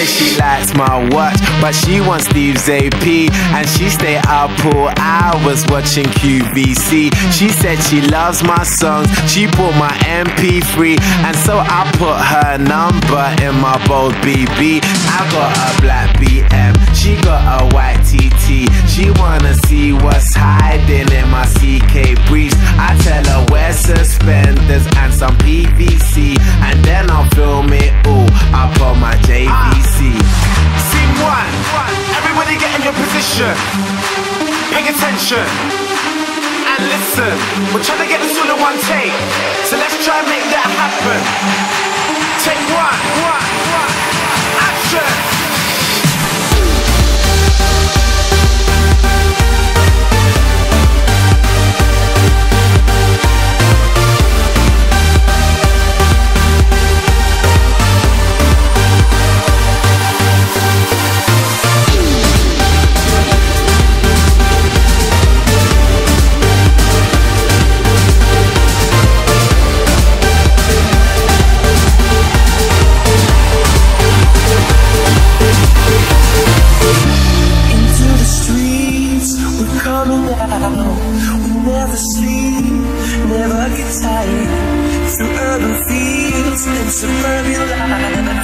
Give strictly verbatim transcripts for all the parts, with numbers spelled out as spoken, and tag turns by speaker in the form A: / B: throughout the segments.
A: says she likes my watch, but she wants Steve's A P, and she stay up all hours watching Q V C. She said she loves my songs, she bought my M P three, and so I put her number in my bold B B. I got a black B M, she got a white T T. She wanna see what's hiding in my C K briefs. I tell her wear suspenders and some P V C, and then I'll film it all up on my J V C. Scene one, everybody get in your position. Pay attention and listen. We're trying to get this all in one take, so let's try and make that happen. Take one, one, one, action.
B: Suburban life.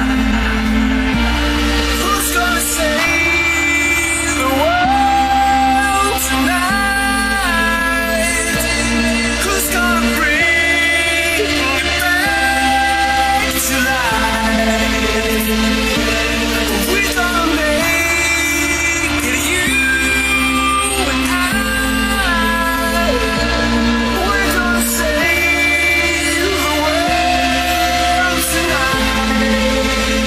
B: Who's gonna save the world tonight? Who's gonna bring it back to life? We're gonna make it, you and I. We're gonna save the world tonight.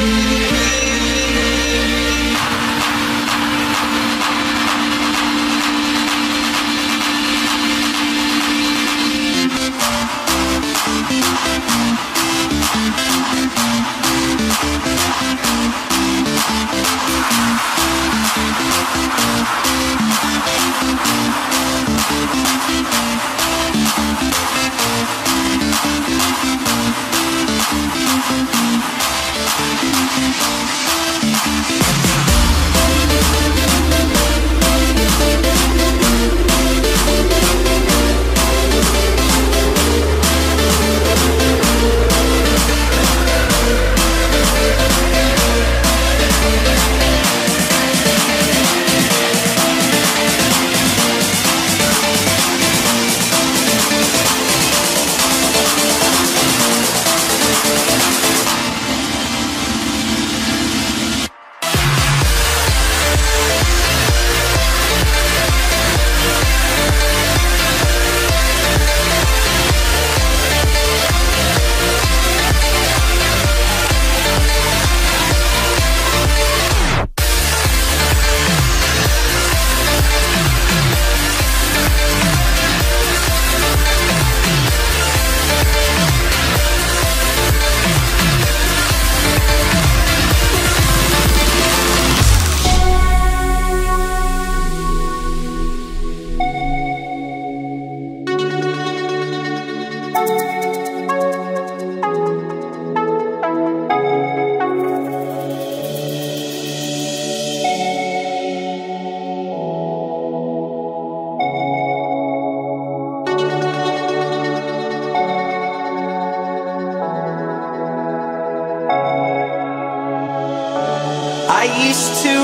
C: I used to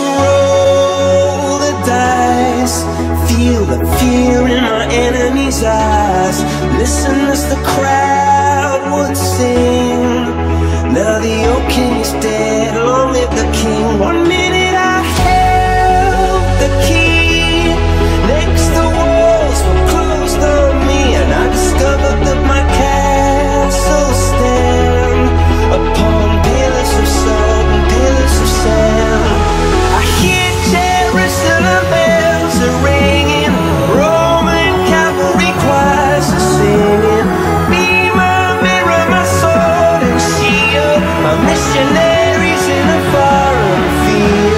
C: roll the dice, feel the fear in my enemy's eyes, listen as the crowd would sing. Now the old king is dead, long live the king. One minute I held the key, next the walls were closed on me, and I discovered that my castle stand upon pillars of salt and pillars of sand. I hear Jerusalem bells are ringing, Roman cavalry choirs are singing. Be my mirror, my sword and shield, my missionaries in a foreign field.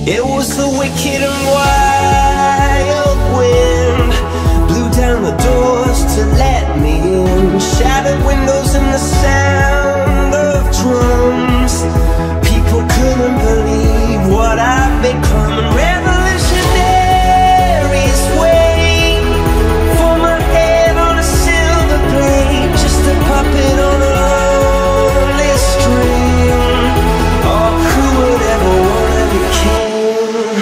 C: It was the wicked and wild wind, blew down the doors to let me in, shattered windows and the sound of drums. People couldn't believe what I'd become, and revolutionaries wait for my head on a silver plate, just a puppet on a lonely string. Oh, who would ever wanna be king?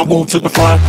D: won't take the fly.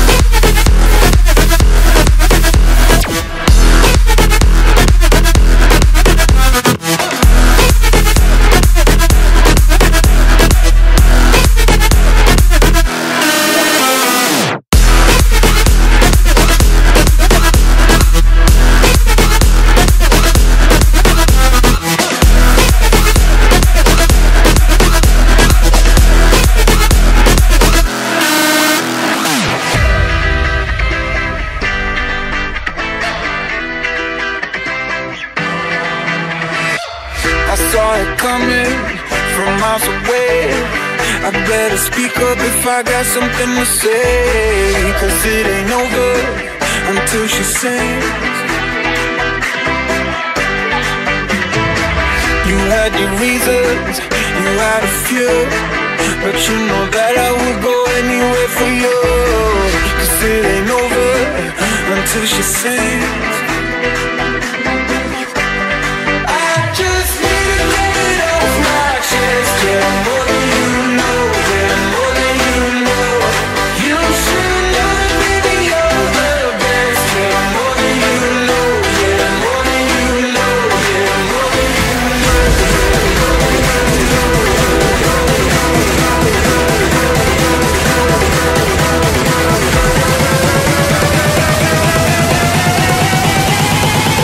B: Coming from miles away, I better speak up if I got something to say, cause it ain't over until she sings. You had your reasons, you had a few, but you know that I would go anywhere for you, cause it ain't over until she sings. Yeah, more than you know, yeah, more than you know. You should know that baby you're the best. Yeah, more than you know, yeah, more than you know, yeah, more than you know.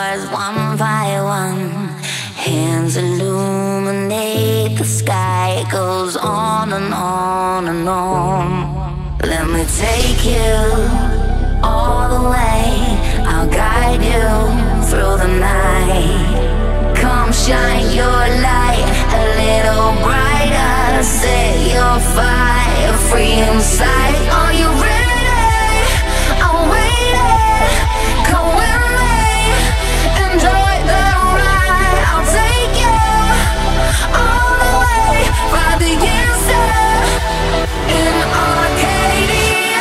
D: stars one by one. Hands illuminate the sky. It goes on and on and on. Let me take you all the way. I'll guide you through the night. Come shine your light a little brighter. Set your fire free inside. Are you ready? I'm waiting. Come with me. Enjoy the ride. I'll take you all the way. Ride the inside in Arcadia.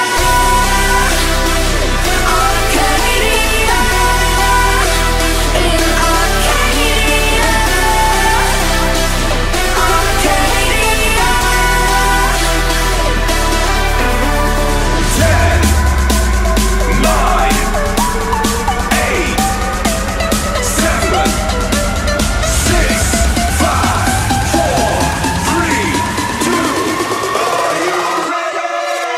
D: Arcadia. In Arcadia. Arcadia.
E: Ten, nine, eight, seven, six, five, four, three, two. Are you ready?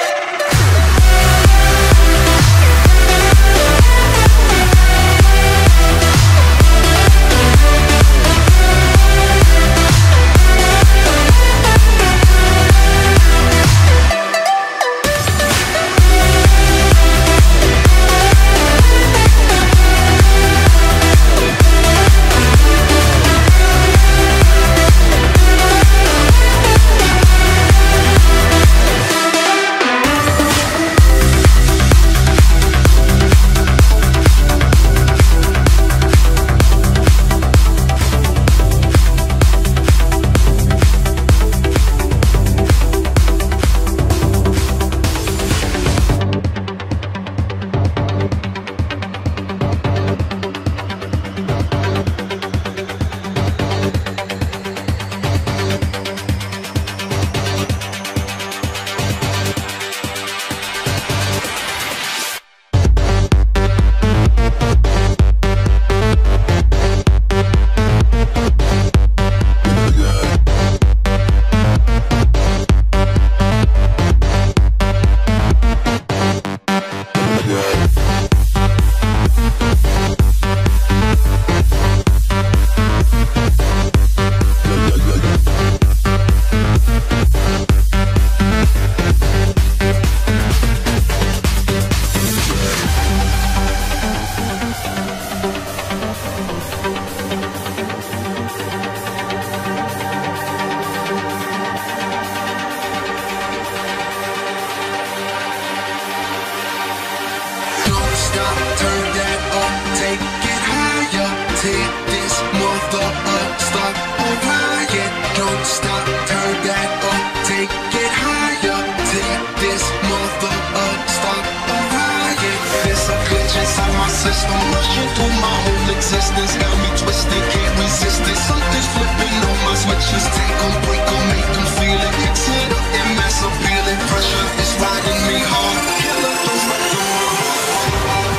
E: Don't stop, turn that up, take it higher. Tear this mother up, start a riot. Don't stop, turn that up, take it higher. Tear this mother up, start a riot. There's a glitch inside my system, rushing through my whole existence. Got me twisted, can't resist it. Something's flipping on my switches. Take 'em, break 'em, make 'em feel it. Mix it up and mass appeal it. Pressure is riding me hard. Killer those right from my heart.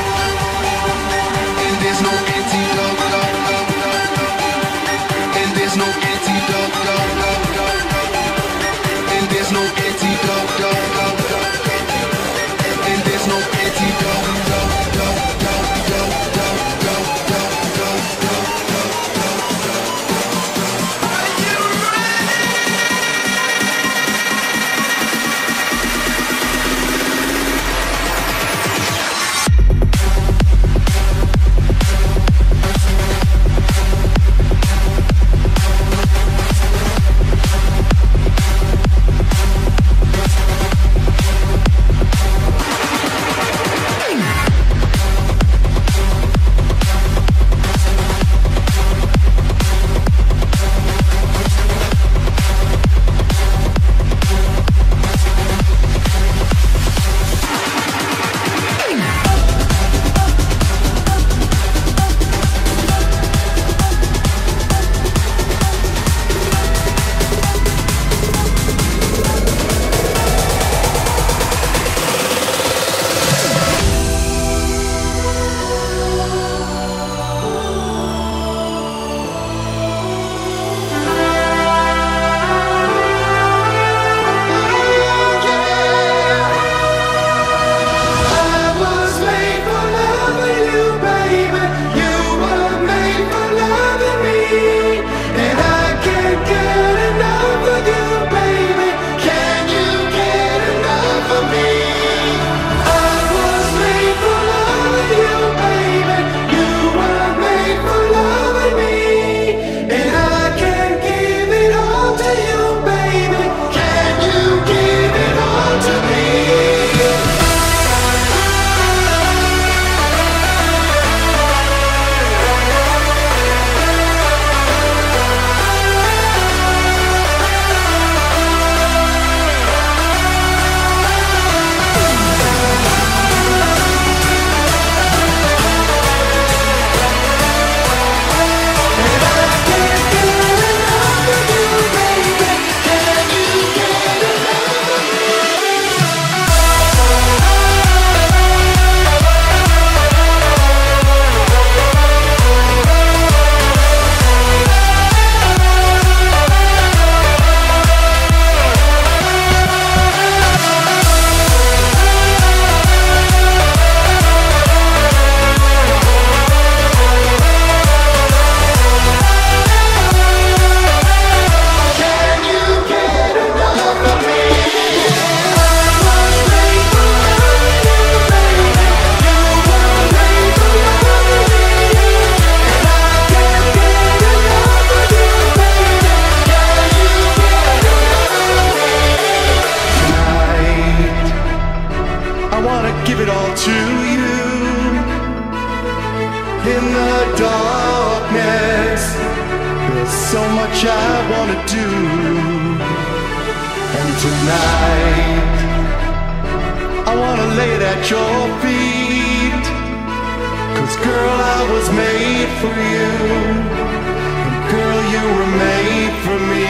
E: And there's no antidote, and there's no antidote, and there's no antidote, and there's no antidote.
F: darkness. There's so much I wanna do. And tonight I wanna lay it at your feet. 'Cause girl, I was made for you, and girl, you were made for me.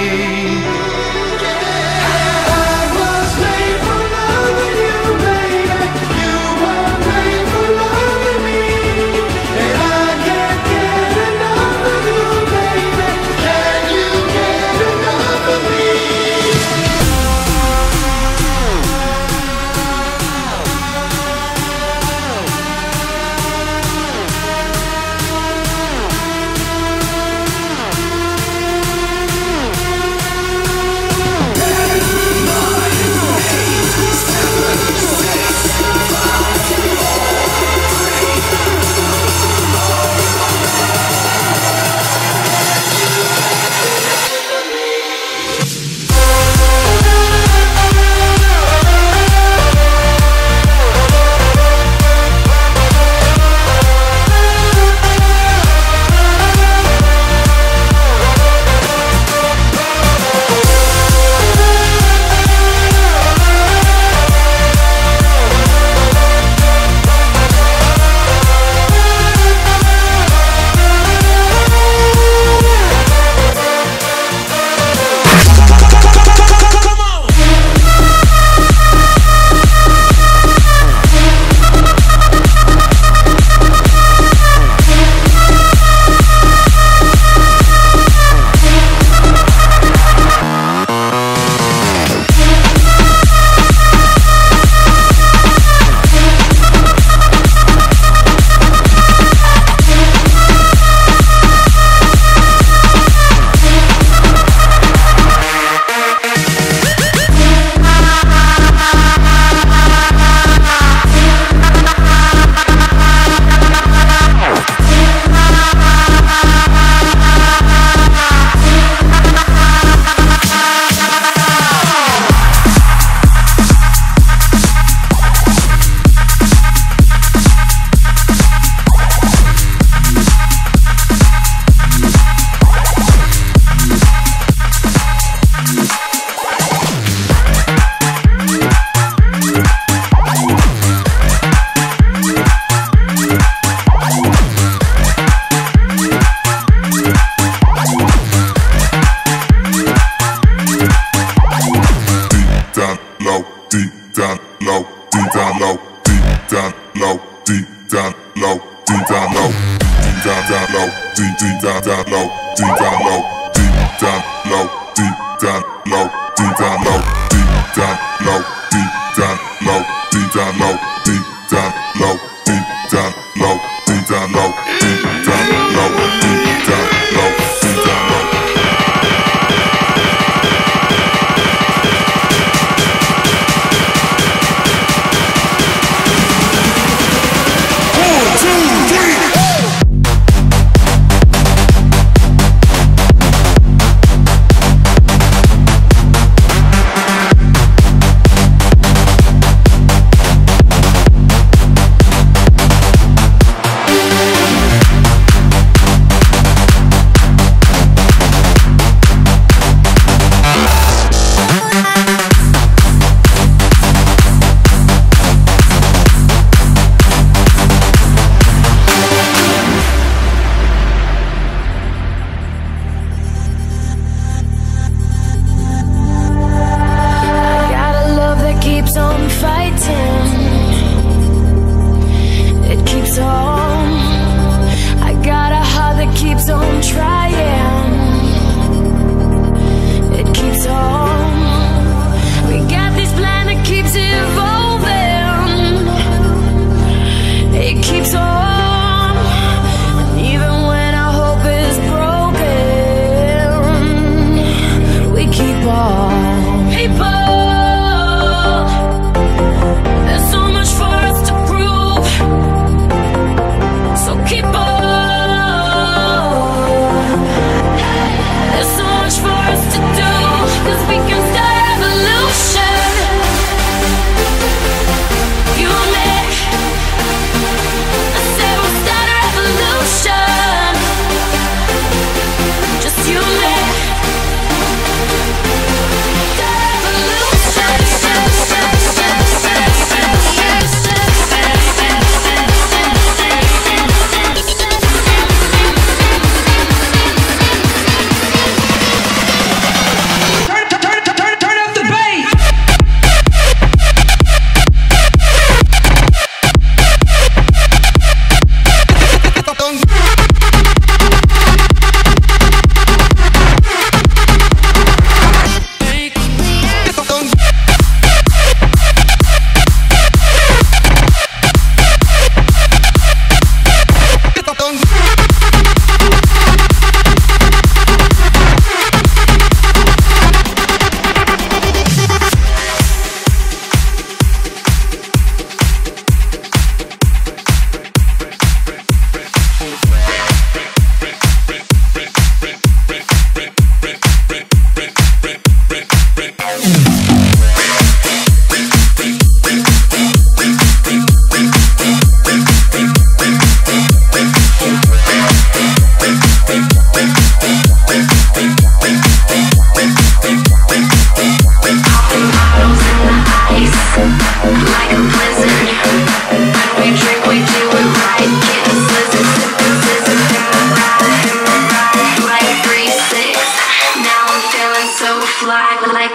B: Keep on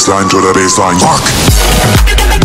G: baseline, to the baseline. Fuck.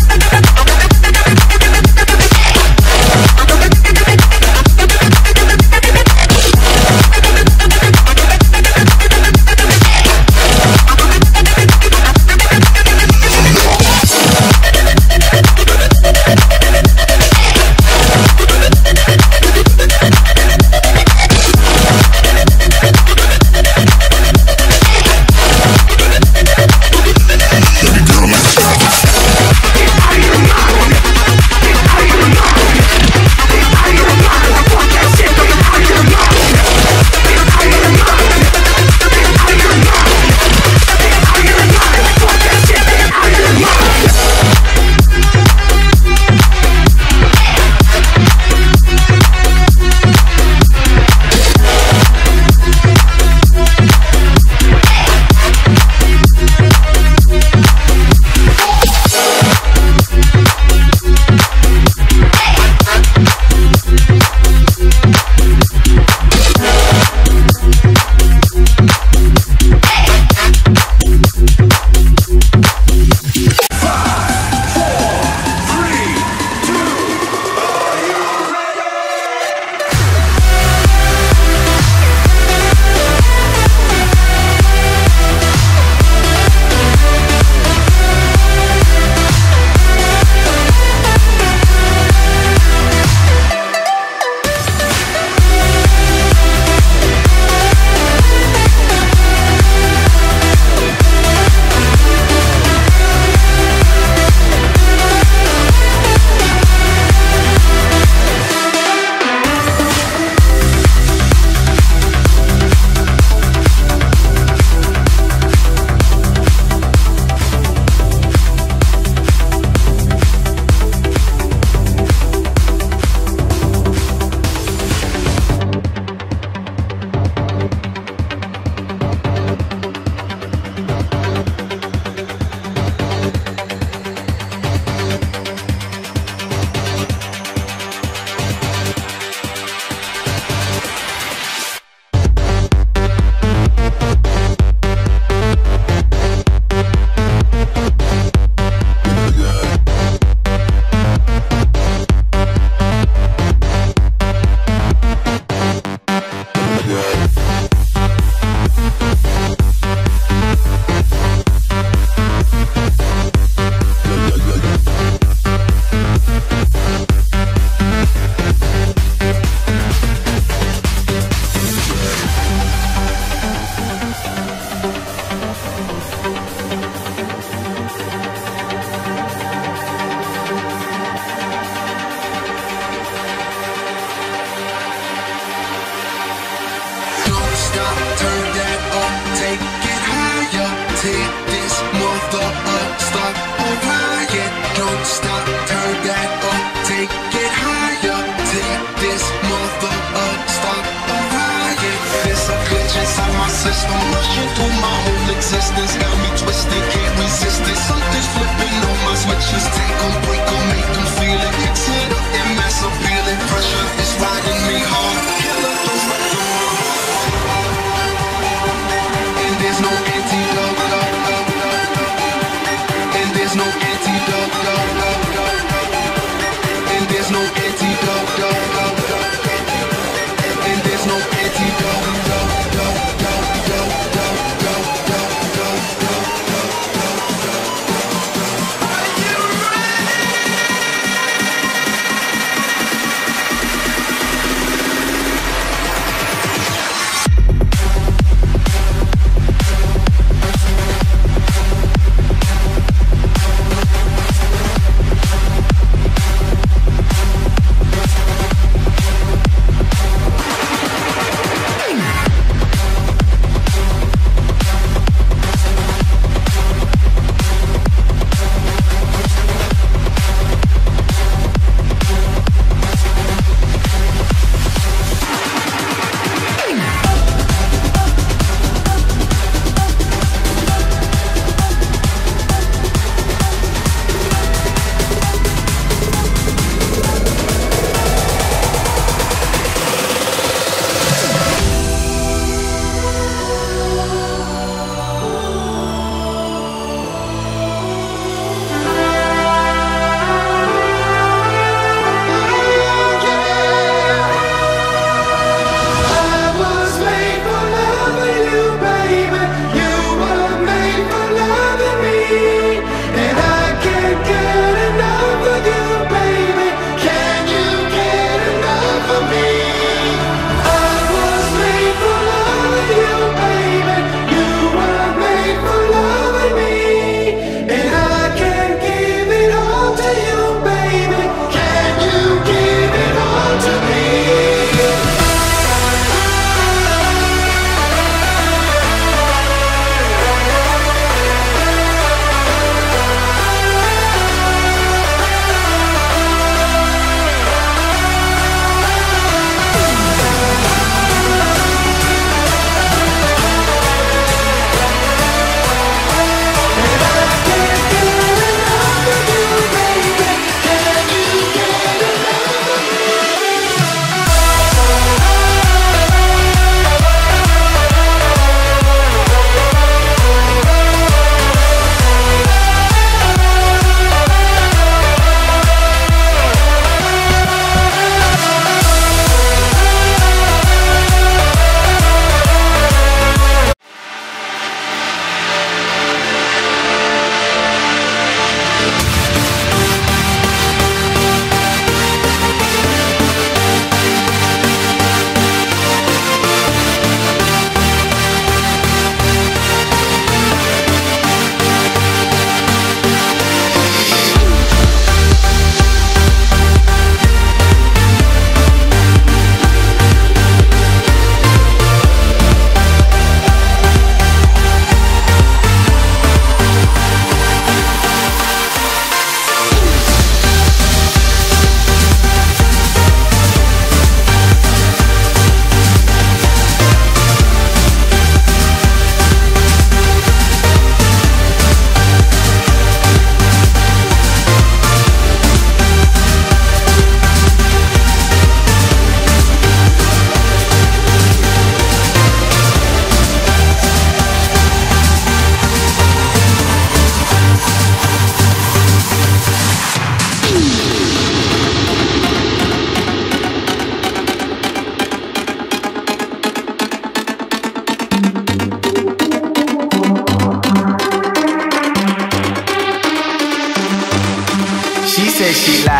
E: Antidote.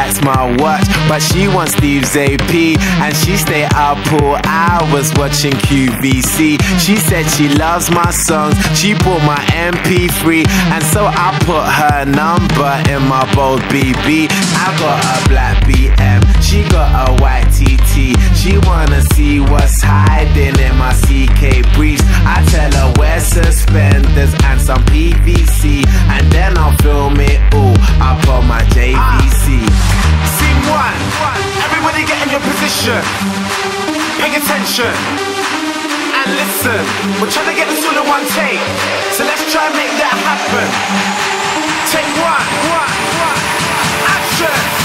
A: likes my watch, but she wants Steve's A P, and she stay up all hours watching Q V C. She said she loves my songs, she bought my M P three, and so I put her number in my bold B B. I got a black B M, she got a white T T. She wanna see what's hiding in my C K briefs. I tell her wear suspenders and some P V C, and then I'll film it all up on my J V C. Scene one, everybody get in your position. Pay attention and listen. We're trying to get this all in one take, so let's try and make that happen. Take one, one, one, action.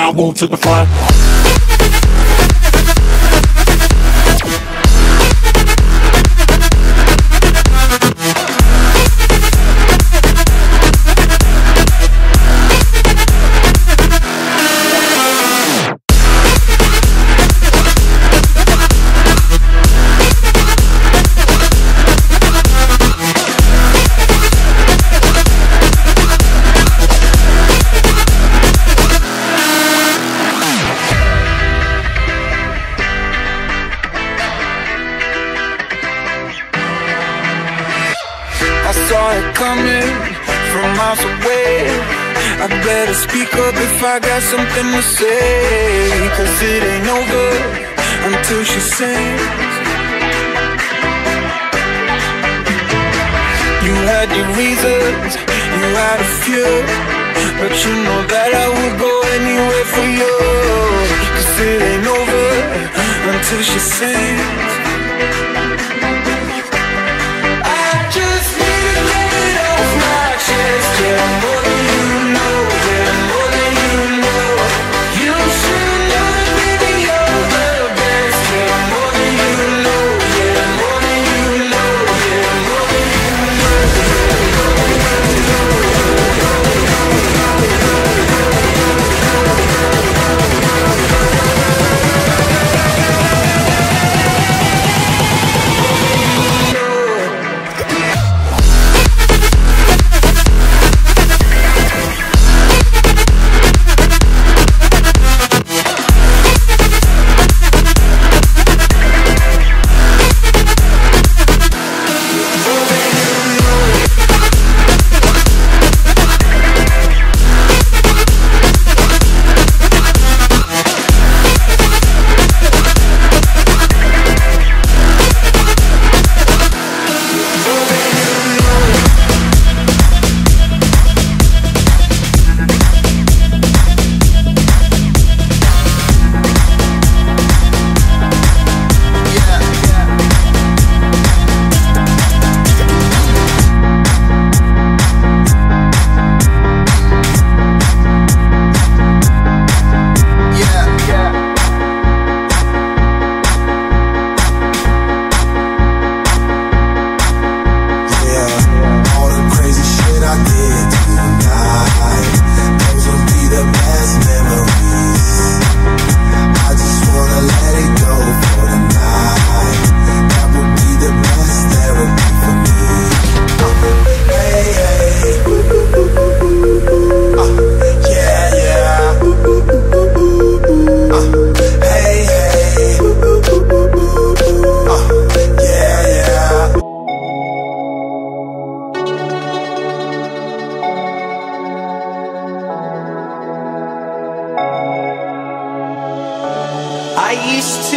F: I won't take the flight.
B: I better speak up if I got something to say, 'cause it ain't over until she sings. You had your reasons, you had a few, but you know that I would go anywhere for you, 'cause it ain't over until she sings. I just need to get it off my chest, yeah, more than you know, yeah, more than you know. You should know that baby you're the best, yeah, more than you know, yeah, more than you know, yeah, more than you
C: I used to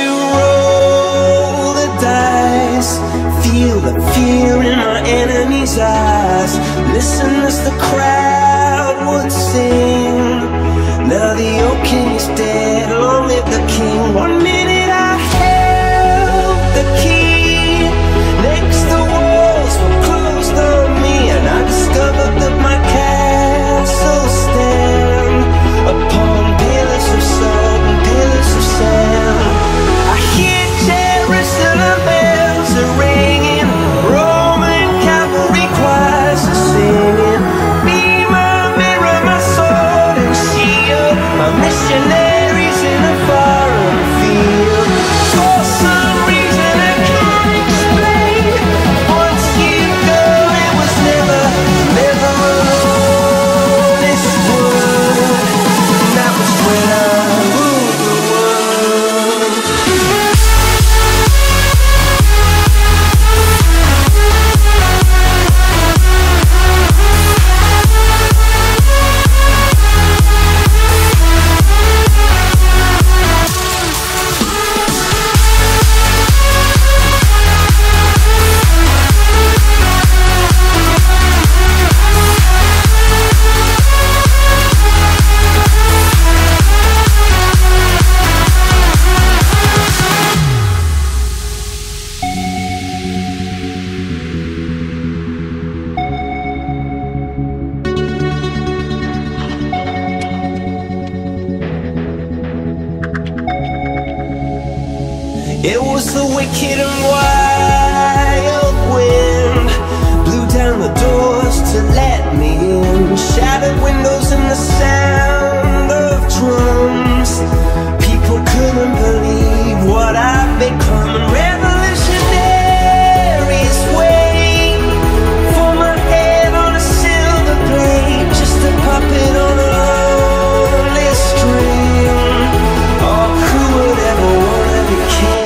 C: roll the dice, feel the fear in my enemy's eyes, listen as the crowd would sing. Now the old king is dead, long live the king. One minute I held the key, next the walls were closed on me, and I discovered that my castle stand upon pillars of salt and pillars of sand. I hear Jerusalem bells are ringing, Roman cavalry choirs are singing. Be my mirror, my sword and shield, my missionaries in a foreign field. It was the wicked and wild wind, blew down the doors to let me in, shattered windows and the sound of drums. People couldn't believe what I've become, and revolutionaries wait for my head on a silver plate, just a puppet on a lonely string. Oh, who would ever wanna be king?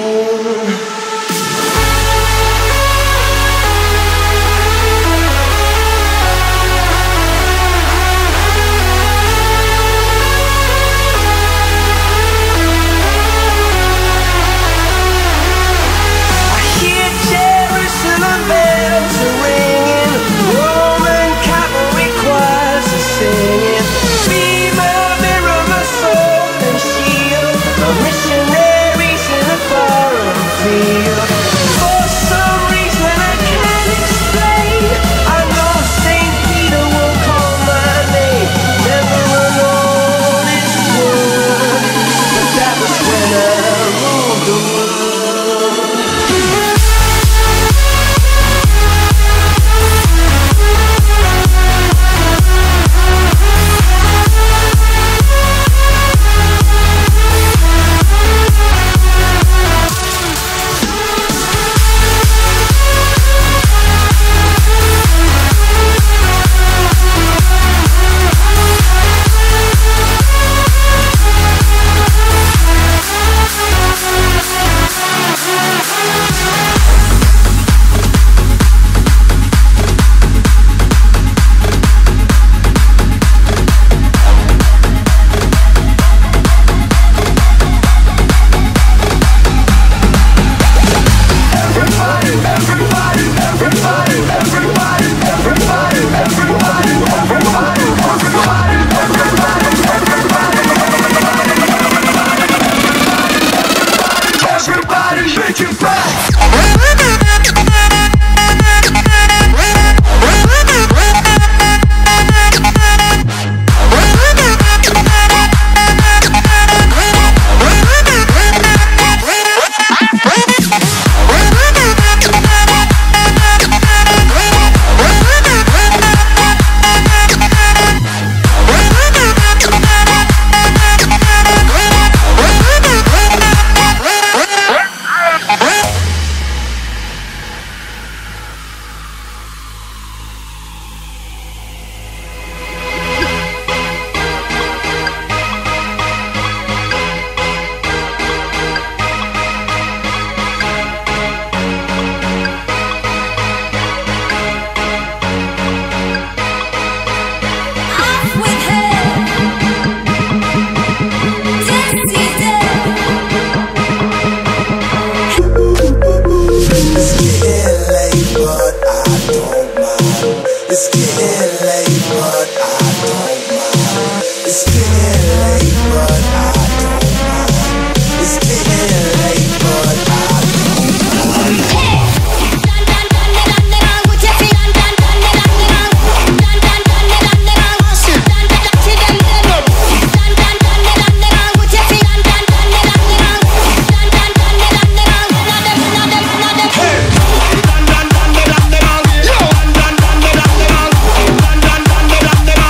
H: Yo!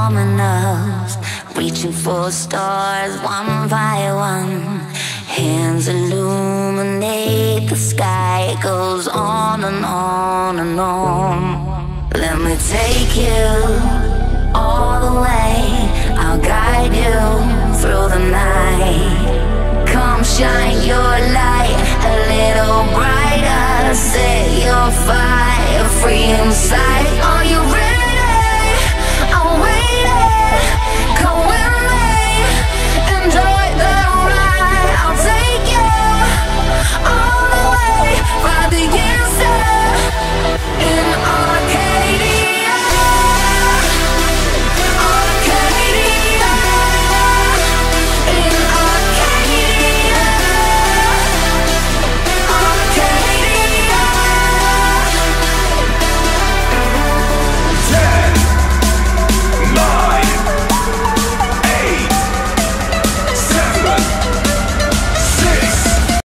D: ominous, reaching for stars one by one. Hands illuminate the sky, it goes on and on and on. Let me take you all the way, I'll guide you through the night. Come shine your light a little brighter, set your fire free inside.